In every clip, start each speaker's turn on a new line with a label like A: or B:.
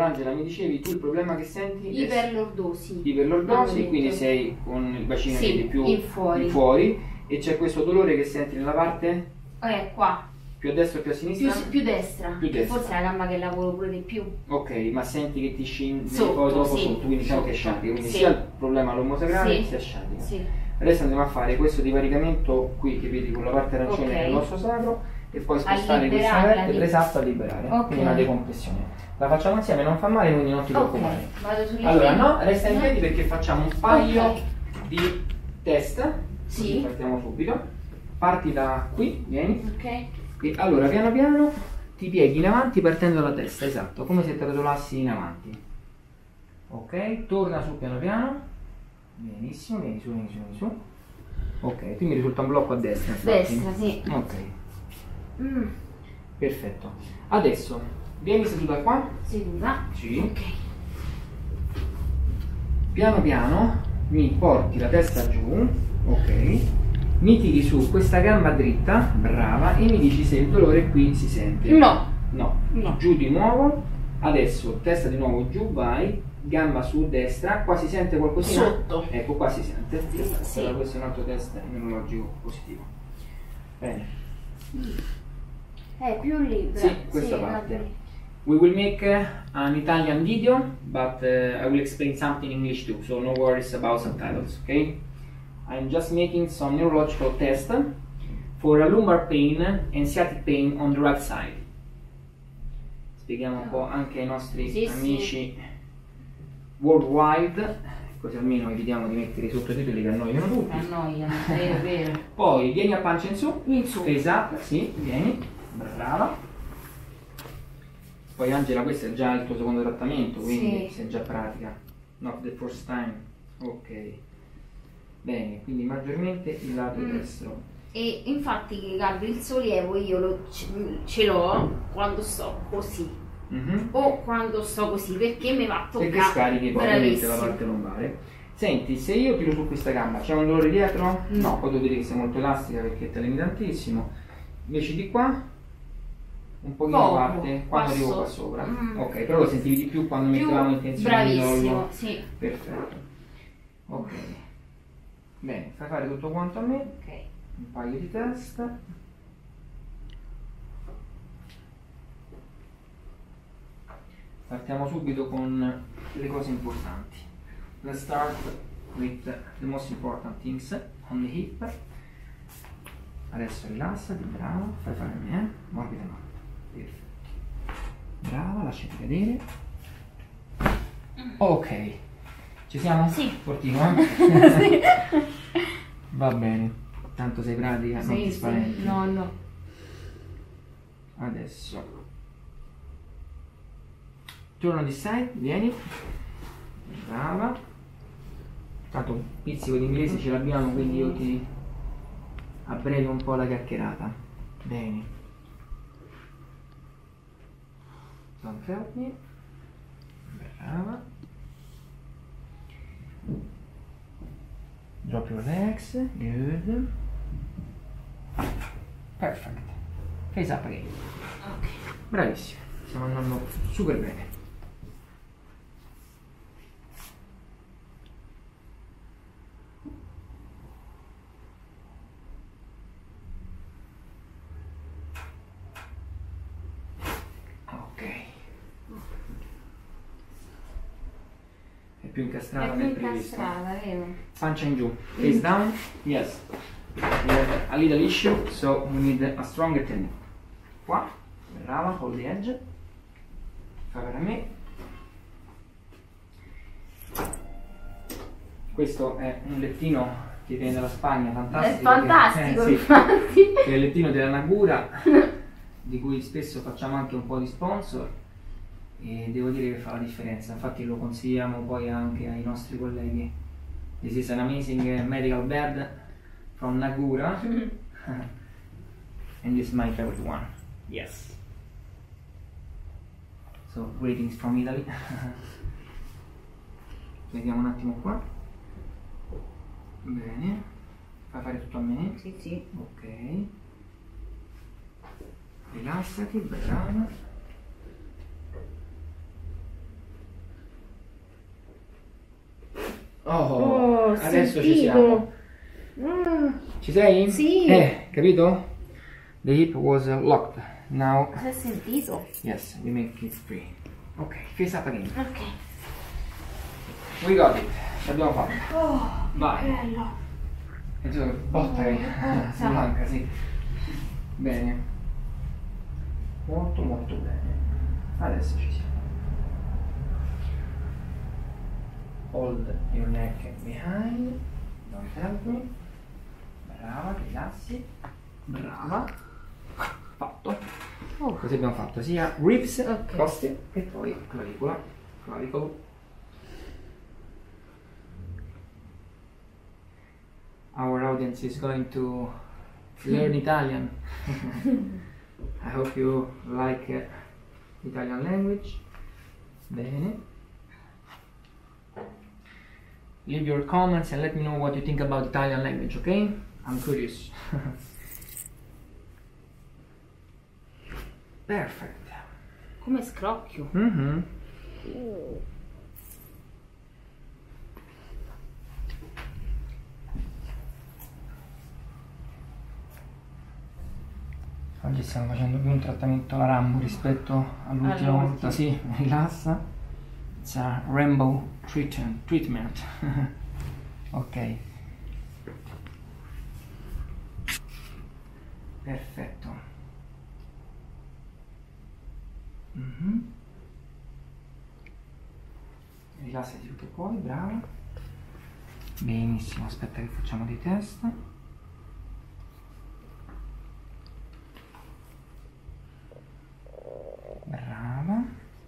A: Allora Angela, mi dicevi tu il problema che senti?
B: Iperlordosi.
A: Iperlordosi, quindi sei con il bacino
B: sì,
A: più
B: in fuori.
A: E c'è questo dolore che senti nella parte?
B: Qua.
A: Più a destra o più a sinistra?
B: Più destra.
A: Più destra.
B: Forse è la gamba che lavoro pure di più.
A: Ok, ma senti che ti scende
B: Sotto,
A: poi dopo
B: sì.
A: sotto, quindi diciamo che sciati, quindi
B: Sì.
A: sia il problema all'omosacrale
B: Sì.
A: sia sciatica.
B: Sì.
A: Adesso andiamo a fare questo divaricamento qui che vedi con la parte arancione
B: Ok.
A: dell'osso sacro e poi spostare questa
B: liberarla,
A: vertebra esatto a liberare,
B: Ok.
A: quindi una decompressione. La facciamo insieme, non fa male, quindi non ti preoccupare.
B: Vado sulle
A: Allora
B: piedi?
A: no, resta in piedi perché facciamo un paio
B: Ok.
A: di test,
B: Sì.
A: così partiamo subito. Parti da qui, vieni.
B: Ok.
A: E allora piano piano ti pieghi in avanti partendo dalla testa, esatto, come se te rotolassi in avanti. Ok, torna su piano piano. Benissimo, vieni su, vieni su, vieni su. Ok, qui mi risulta un blocco a destra. infatti.
B: Destra, sì.
A: Ok, perfetto. Adesso vieni seduta qua.
B: Seduta.
A: Sì.
B: Ok.
A: Piano piano mi porti la testa giù. Ok. Mi tiri su questa gamba dritta, brava, e mi dici se il dolore qui si sente.
B: No.
A: No.
B: No.
A: Giù di nuovo. Adesso testa di nuovo giù, vai. Gamba su destra, qua si sente qualcosina?
B: Sotto.
A: Ecco, qua si sente.
B: Sì.
A: Allora questo è un altro test immunologico positivo. Bene.
B: Più libera.
A: Sì, questa parte. We will make an Italian video, but I will explain something in English too, so no worries about subtitles, okay? I'm just making some neurological test for a lumbar pain and sciatic pain on the right side. Spieghiamo un po' anche ai nostri amici worldwide, così almeno evitiamo di mettere i sottotitoli che annoiano tutti.
B: Annoiano, è vero.
A: Poi vieni a pancia in su.
B: In su.
A: Esatto, sì, vieni, brava. Poi Angela, questo è già il tuo secondo trattamento, quindi sei già pratica. Not the first time. Ok. Bene, quindi maggiormente il lato destro.
B: E infatti Gabri, il sollievo io ce l'ho quando sto così. O quando sto così, perché mi va a toccare.
A: Perché scarichi poi ovviamente la parte lombare. Senti, se io tiro su questa gamba, c'è un dolore dietro? No, poi devo dire che sei molto elastica perché te ne tantissimo. Invece di qua, un pochino parte, quando arrivo qua sopra. Ok, però lo sentivi di più quando mettevamo in tensione il midollo.
B: Bravissimo, sì.
A: Perfetto. Ok. Bene, fai fare tutto quanto a me.
B: Ok.
A: Un paio di test. Partiamo subito con le cose importanti. Let's start with the most important things on the hip. Adesso rilassati, brava, fai fare a me, morbida no. Perfetto. Brava, lasciati cadere. Ok. Ci siamo?
B: Sì.
A: Fortino,
B: Sì.
A: Va bene. Tanto sei pratica, non ti spaventi.
B: No, no.
A: Adesso. Turno di 6, vieni. Brava. Tanto un pizzico di inglese ce l'abbiamo, quindi io ti abbrevio un po' la chiacchierata. Bene. Don't help me. Brava. Drop your legs. Good. Perfect. Face up again.
B: Ok.
A: Bravissimo. Stiamo andando super bene. Più incastrata del previsto.
B: Vero?
A: Pancia in giù. Face down. Yes. We have a little issue, so we need a stronger technique. Qua. Brava, hold the edge. Fa per me. Questo è un lettino che viene dalla Spagna, fantastico.
B: È fantastico,
A: sì,
B: infatti.
A: che è il lettino della Nagura, di cui spesso facciamo anche un po' di sponsor. E devo dire che fa la differenza, infatti lo consigliamo poi anche ai nostri colleghi. This is an amazing medical bed from Nagura and this is my favorite one. Yes. So, greetings from Italy. Vediamo un attimo qua. Bene. Fai fare tutto a me?
B: Sì, sì.
A: Ok. Rilassati, brava. Oh, adesso ci
B: sentito.
A: siamo. Ci sei?
B: Sì.
A: Capito? The hip was locked. Now.
B: Hai sentito?
A: Yes, we make it free. Ok, face up again.
B: Ok.
A: We got it. L'abbiamo fatto.
B: Oh,
A: Vai.
B: bello.
A: Botta che si manca, sì. Bene. Molto molto bene. Adesso ci siamo. Hold your neck behind. Don't help me. Brava, rilassi. Brava. Fatto. Così abbiamo fatto sia ribs,
B: Ok.
A: coste e poi clavicola. Clavicle. Our audience is going to learn Italian. I hope you like Italian language. Bene. Leave your comments and let me know what you think about Italian language, okay? I'm curious. Perfect.
B: Come scrocchio.
A: Mm-hmm. Oggi stiamo facendo più un trattamento alla Rambo rispetto all'ultima volta, sì, rilassa. It's a rainbow treatment. Ok. Perfetto. Rilassati tutto poi, brava. Benissimo, aspetta che facciamo di testa. Brava.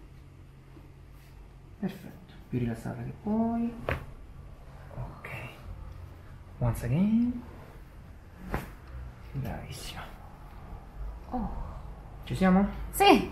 A: Perfetto, più rilassata che puoi. Ok. Once again. Bravissima.
B: Oh.
A: Ci siamo?
B: Sì.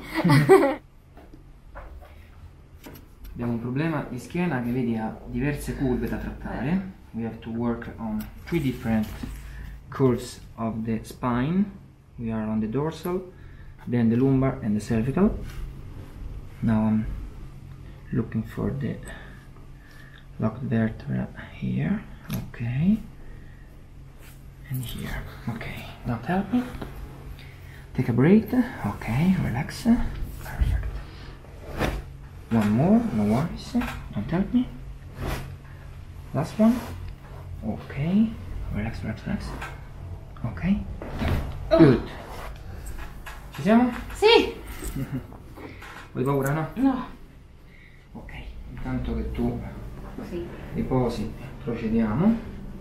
A: Abbiamo un problema di schiena che vedi ha diverse curve da trattare. We have to work on 3 different curves of the spine. We are on the dorsal, then the lumbar and the cervical. Now I'm looking for the locked vertebra here. Okay. And here. Okay. Don't help me. Take a breath. Okay. Relax. Perfect. One more. No worries. Don't help me. Last one. Okay. Relax, relax, relax. Okay. Good. Ci siamo?
B: Sì.
A: Vuoi paura, no?
B: No.
A: Ok. Intanto che tu
B: Sì.
A: riposi, procediamo.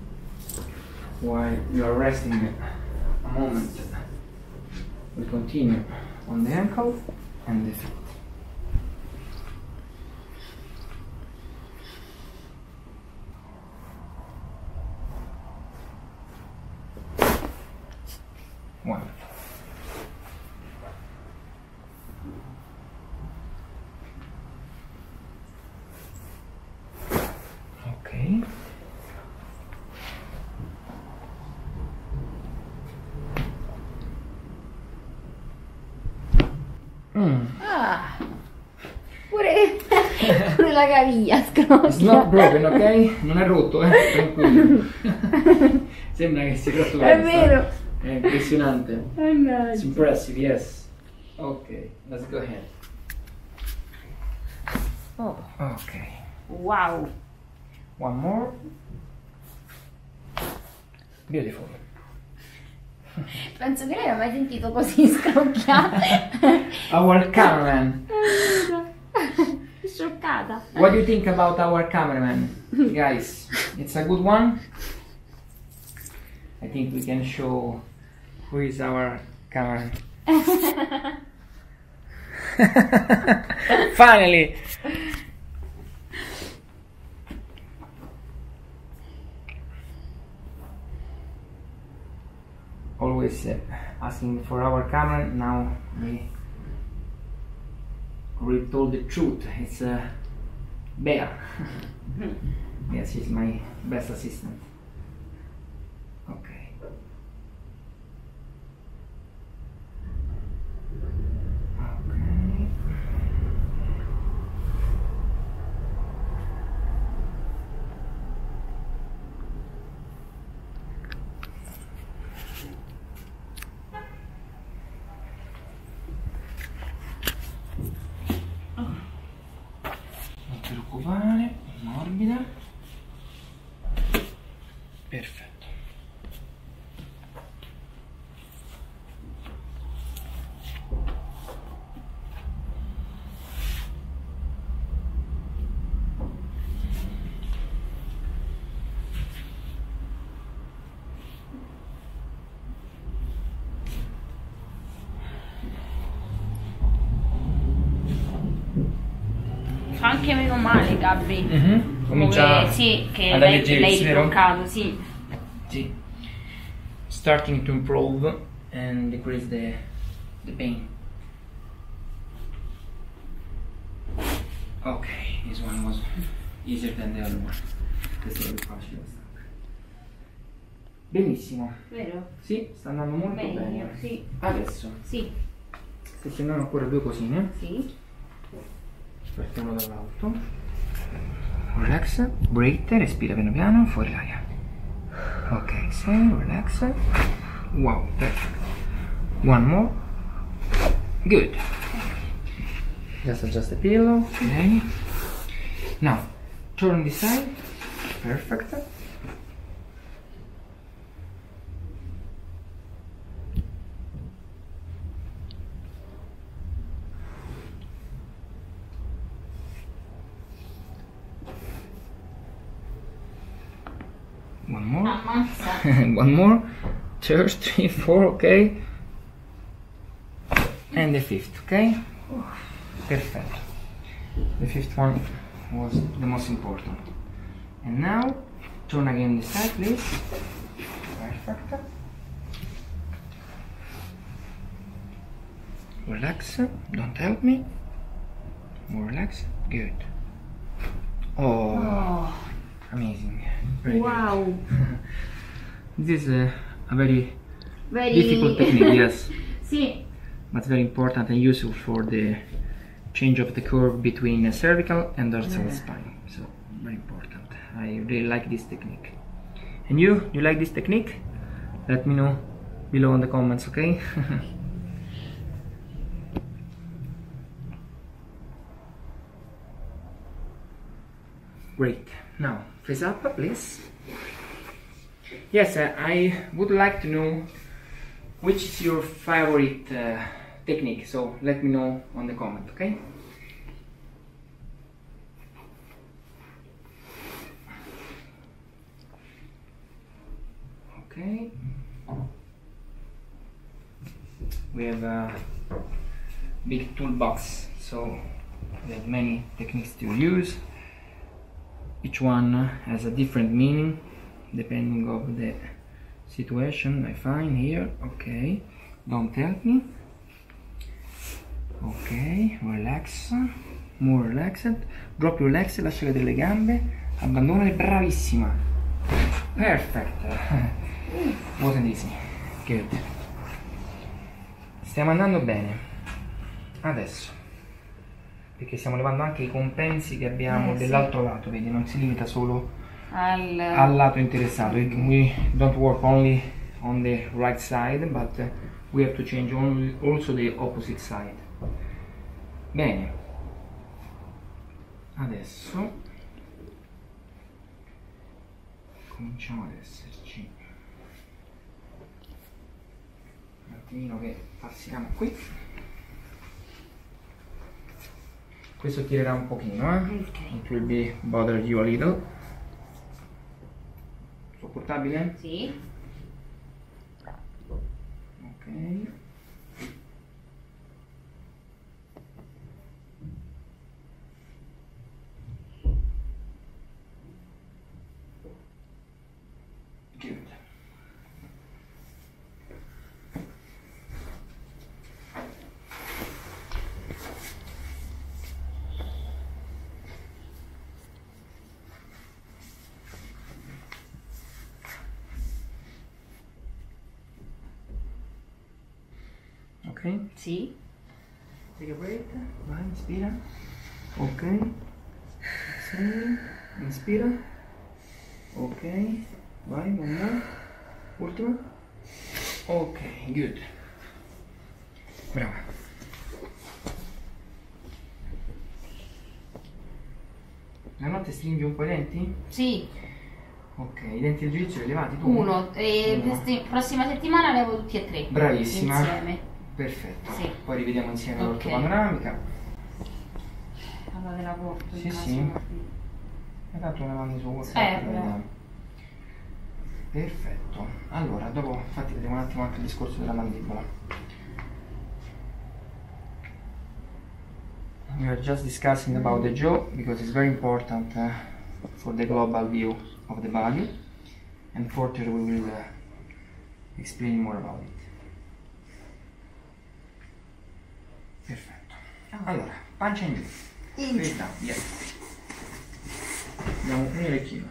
A: While you are resting a moment, we continue on the ankle and the feet. Wonderful. Ok.
B: Ah. Pure la caviglia scrocchia.
A: It's not broken, ok? Non è rotto, tranquillo. Sembra che sia rotto.
B: È vero.
A: È impressionante. It's
B: Mannaggia.
A: impressive, yes. Ok, let's go ahead.
B: Oh.
A: Ok.
B: Wow.
A: One more. Beautiful.
B: Penso che lei non ha mai sentito così scrocchiare.
A: Our cameraman.
B: Scioccata.
A: What do you think about our cameraman? Guys, it's a good one. I think we can show who is our cameraman. Finally! Always asking for our camera. Now we told the truth. It's Bea. Yes, she's my best assistant. Okay. Okay.
B: fa anche meno male, Gabri.
A: Comincia
B: sì, che
A: ad
B: l'hai
A: vero?
B: bloccato, sì.
A: Sì. Starting to improve and decrease the pain. Okay, this one was easier than the other one. Questo era più facile. Benissimo.
B: Vero?
A: Sì, sta andando molto bene.
B: Sì.
A: Adesso.
B: Sì.
A: Se scendono ancora due cosine.
B: Sì.
A: Partiamo dall'alto. Relax, breathe, respira piano piano, fuori l'aria. Ok, sei, relax. Wow, perfect. One more. Good. Just adjust the pillow. Okay. Now, turn this side. Perfect. One more. One more. 2, 3, 4, okay. And the fifth, okay? Perfect. The fifth one was the most important. And now, turn again this side, please. Perfect. Relax, don't help me. More relax, good. Oh. Amazing. Very
B: wow.
A: Good. This is a very difficult technique, yes.
B: Sì.
A: But very important and useful for the change of the curve between cervical and dorsal spine. So very important. I really like this technique. And you like this technique? Let me know below in the comments, okay? Great. Now, face up, please. Yes, I would like to know which is your favorite technique, so let me know on the comment, okay? Okay. We have a big toolbox, so we have many techniques to use. Each one has a different meaning depending of the situation I find here. Okay, don't help me. Ok, relax, more relaxed. Drop your legs, lascia cadere le gambe, abbandonale, bravissima. Perfect. Wasn't easy. Good. Stiamo andando bene. Adesso, perché stiamo levando anche i compensi che abbiamo dell'altro lato, vedi, non si limita solo al lato interessato. We don't work only on the right side, but we have to change also the opposite side. Bene, adesso cominciamo ad esserci un attimino che passiamo qui. Questo tirerà un pochino, It will be bother you a little. Sopportabile?
B: Sì.
A: Ok. Good. Ok?
B: Sì.
A: Take a breath. Vai, inspira. Ok. Sì. Inspira. Ok. Vai, one more. Ultima. Ok, good. Brava. La notte stringi un po' i denti?
B: Sì.
A: Ok, i denti del giudizio li hai levati tu?
B: Uno. Prossima settimana levo tutti e tre.
A: Bravissima.
B: Insieme.
A: Perfetto.
B: Sì.
A: Poi rivediamo insieme l'orto
B: Ok.
A: panoramica.
B: Allora te la porto in
A: Sì,
B: caso.
A: sì. E tanto le mandi su WhatsApp.
B: Vediamo.
A: Perfetto. Allora, dopo infatti vediamo un attimo anche il discorso della mandibola. We are just discussing about the jaw because it's very important for the global view of the body, and further we will explain more about it. Perfetto. Allora, pancia in giù. Face down, yes. Abbiamo un orecchino.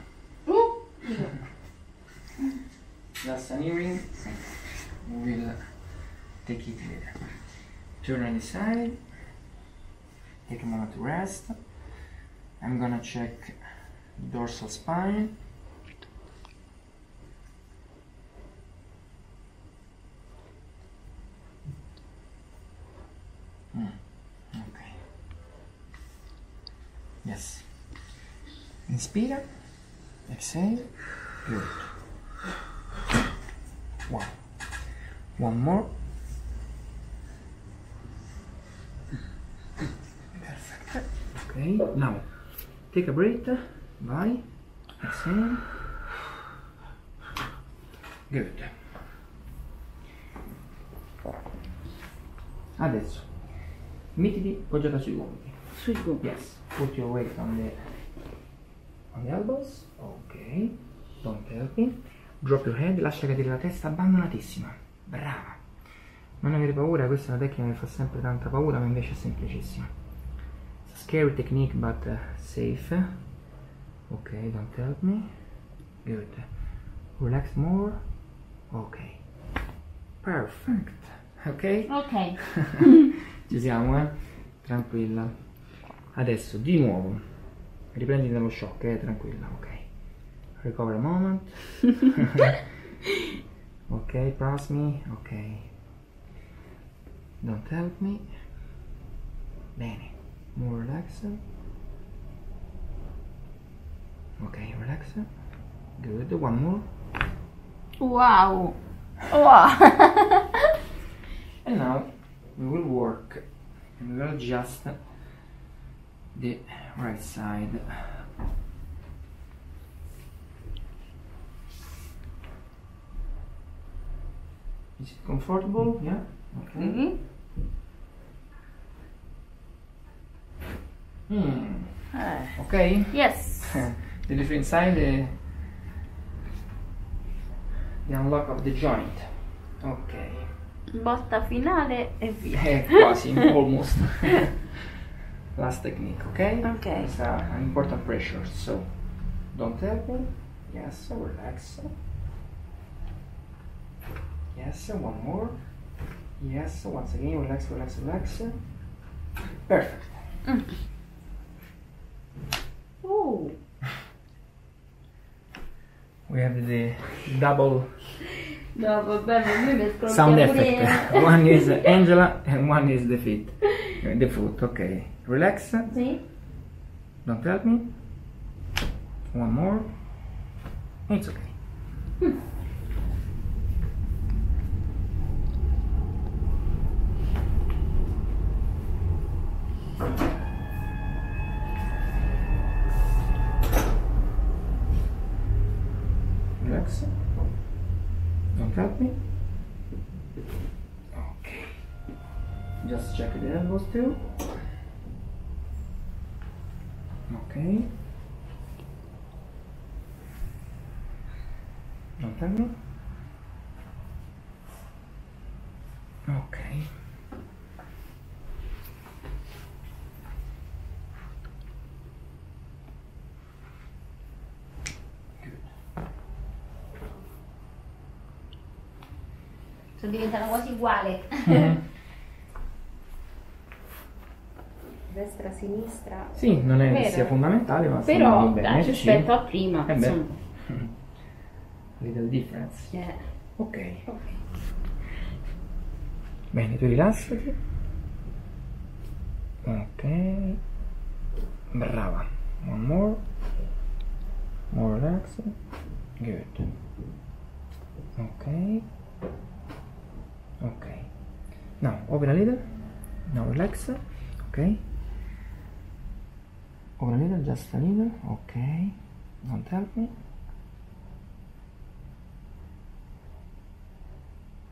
A: Just an earring. We will take it later. Turn on the side. Take a moment to rest. I'm gonna check the dorsal spine. Okay. Yes. Inspira. Exhale. Good. One more. Perfect. Okay, now take a breath. Vai. Exhale. Good. Adesso mettiti poggiata sui gomiti.
B: Sui gomiti.
A: Yes. Put your weight on the elbows. Ok. Don't help me. Drop your head. Lascia cadere la testa abbandonatissima. Brava. Non avere paura, questa è una tecnica che fa sempre tanta paura, ma invece è semplicissima. It's a scary technique, but safe. Ok, don't help me. Good. Relax more. Ok. Perfect. Ok?
B: Ok.
A: Ci siamo, Tranquilla. Adesso, di nuovo. Riprendi dallo shock, tranquilla, ok. Recover a moment. Ok, promise me. Ok. Don't help me. Bene. More relax. Ok, relax. Good. One more.
B: Wow. Wow.
A: And now we will work and we will adjust the right side. Is it comfortable? Yeah? Okay. Okay?
B: Yes.
A: The different side, the unlock of the joint. Ok.
B: Botta finale e via.
A: Quasi, almost. Last technique, okay?
B: Okay.
A: It's an important pressure, so don't help me. Yes, relax. Yes, one more. Yes, once again, relax, relax, relax. Perfect.
B: Oh.
A: We have the double
B: No, vabbè, ma mi metto
A: sound effect. One is Angela and one is the feet. The foot, okay. Relax.
B: Sì.
A: Don't help me. One more. It's okay. Relax. Don't help me. Okay. Just check the elbows too. Okay. Don't help me. Okay.
B: Sono diventata quasi uguale. Destra, sinistra.
A: Sì, non è che
B: Vero.
A: sia fondamentale, ma
B: Però
A: bene,
B: dai,
A: sì.
B: rispetto a prima,
A: Beh.
B: insomma.
A: Little difference.
B: Yeah.
A: Ok.
B: Ok.
A: Bene, tu rilassati. Ok. Brava. One more. More relax. Good. Ok. Ok. Now, open a little. Now relax. Ok. Open a little, just a little. Ok. Don't help me.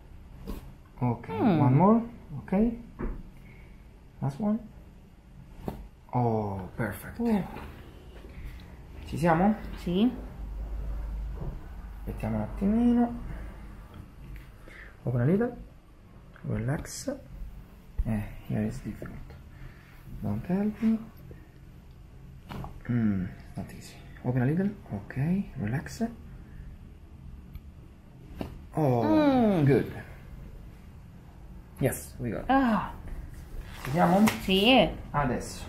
A: Okay, one more. Okay. Last one. Oh, perfect. Ci siamo?
B: Sì.
A: Aspettiamo un attimino. Open a little. Relax. Here is difficult. Don't help me. Not easy. Open a little. Ok, relax. Oh, good. Yes, we got it. Ci siamo?
B: Sì.
A: Adesso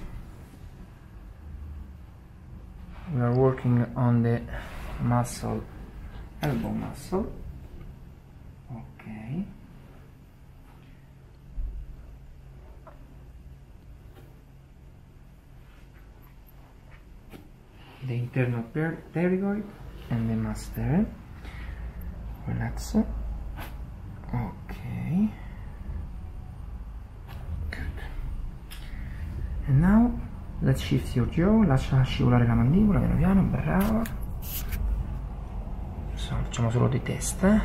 A: we are working on the muscle, elbow muscle. Ok. The internal pterygoid and the master. Relax. Ok. Good. And now let's shift your jaw. Lascia scivolare la mandibola piano piano. Brava. Facciamo solo di testa.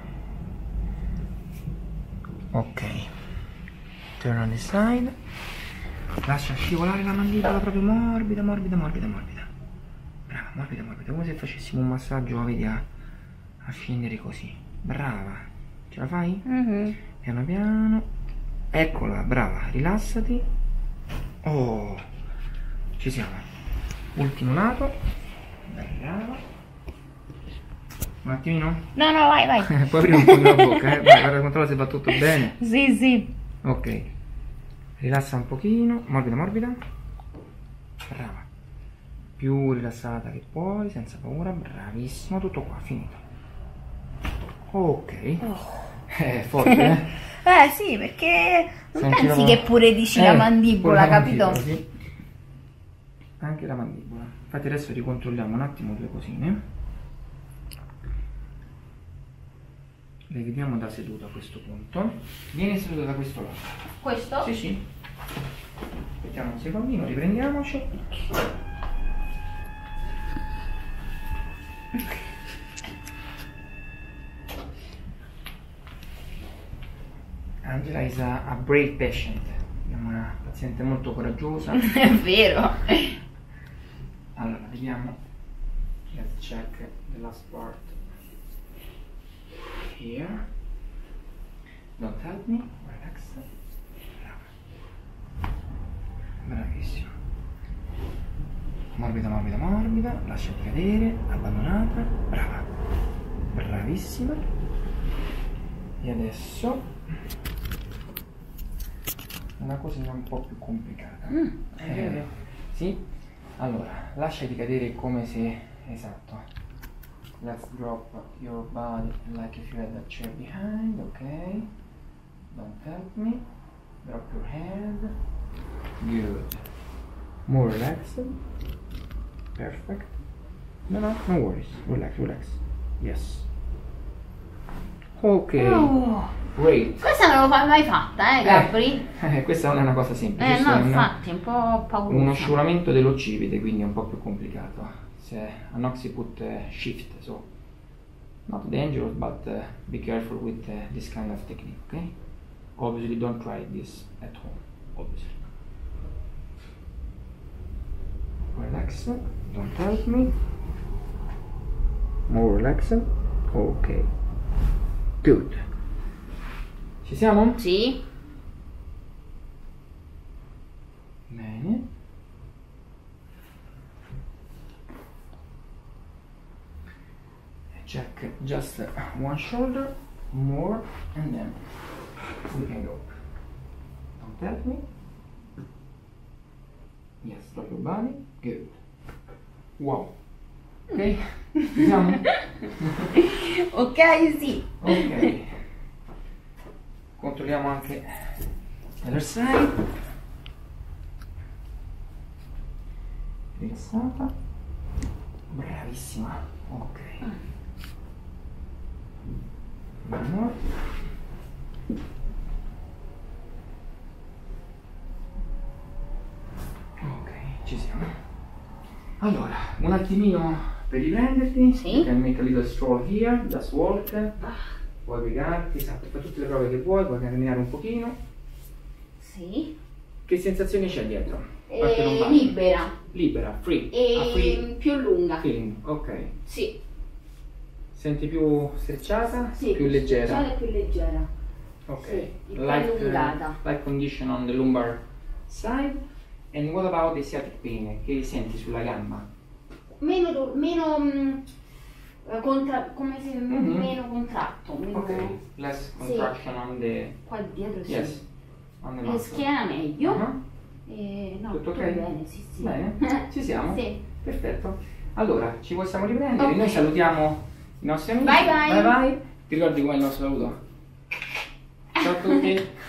A: Ok. Turn on the side. Lascia scivolare la mandibola proprio morbida, morbida, morbida, morbida. Brava, morbida, morbida, come se facessimo un massaggio, vedi, a scendere così. Brava, ce la fai? Piano piano. Eccola, brava, rilassati. Oh, ci siamo. Ultimo lato. Brava. Un attimino?
B: No, vai, vai.
A: Poi aprire un po' la bocca, vai, guarda, controlla se va tutto bene.
B: Sì, sì.
A: Ok. Rilassa un pochino, morbida, morbida. Brava. Più rilassata che puoi, senza paura, bravissimo, tutto qua, finito. Ok. Forte,
B: Sì, perché non
A: Senti
B: pensi che pure dici la mandibola, capito?
A: Mandibola, sì. Anche la mandibola. Infatti adesso ricontrolliamo un attimo due cosine. Le vediamo da seduta a questo punto. Vieni seduta da questo lato.
B: Questo?
A: Sì, sì. Aspettiamo un secondino, riprendiamoci. Angela is a brave patient. Abbiamo una paziente molto coraggiosa.
B: È vero.
A: Allora, vediamo. Let's check the last part. Here. Don't help me. Relax. Brava. Bravissimo. Morbida, morbida, morbida. Lasciati cadere. Abbandonata. Brava. Bravissima. E adesso una cosina un po' più complicata. Sì? Allora, lasciati cadere come se... Esatto. Let's drop your body like if you had a chair behind, ok? Don't help me. Drop your head. Good. More relaxed. Perfect. No worries. Relax, relax. Yes. Ok. Great.
B: Questa non l'ho mai fatta, Gabri?
A: Questa non è una cosa semplice.
B: No, infatti, è un po' pauroso.
A: Uno scivolamento dell'occipite, quindi è un po' più complicato. An occiput shift, so not dangerous, but be careful with this kind of technique, okay? Obviously don't try this at home, obviously. Relax, don't help me. More relaxed. Ok. Good. Ci siamo?
B: Sì.
A: Bene. Check just one shoulder, more, and then we can go. Don't help me. Yes, drop your body. Good. Wow. Ok? Vediamo?
B: Ok, sì.
A: Ok. Controlliamo anche l'other side. Rilassata. Bravissima. Ok. No. Ok, ci siamo. Allora, un attimino per riprenderti.
B: Sì.
A: You can make a little stroll here, just walk. Puoi piegarti, esatto, fai tutte le prove che vuoi, puoi camminare un pochino.
B: Sì.
A: Che sensazioni c'è dietro? Parte lombare.
B: Libera.
A: Libera, free.
B: E
A: Free
B: più lunga.
A: feeling, ok.
B: Sì.
A: Senti più strecciata?
B: Sì,
A: più leggera?
B: strecciata e più leggera.
A: Ok.
B: Sì, più
A: Light,
B: allungata.
A: light condition on the lumbar side. And what about the sciatic pain? Che senti sulla gamba?
B: Meno meno contratto. Meno,
A: Ok, less contraction on the...
B: Qua dietro sì.
A: Yes, on the
B: E
A: muscle.
B: schiena meglio.
A: Uh-huh.
B: No,
A: Tutto ok?
B: bene, sì, sì.
A: Bene, ci siamo?
B: Sì.
A: Perfetto. Allora, ci possiamo riprendere.
B: Ok.
A: Noi salutiamo i nostri amici.
B: Bye bye.
A: Bye bye. Ti ricordi com'è il nostro saluto? Ciao a tutti.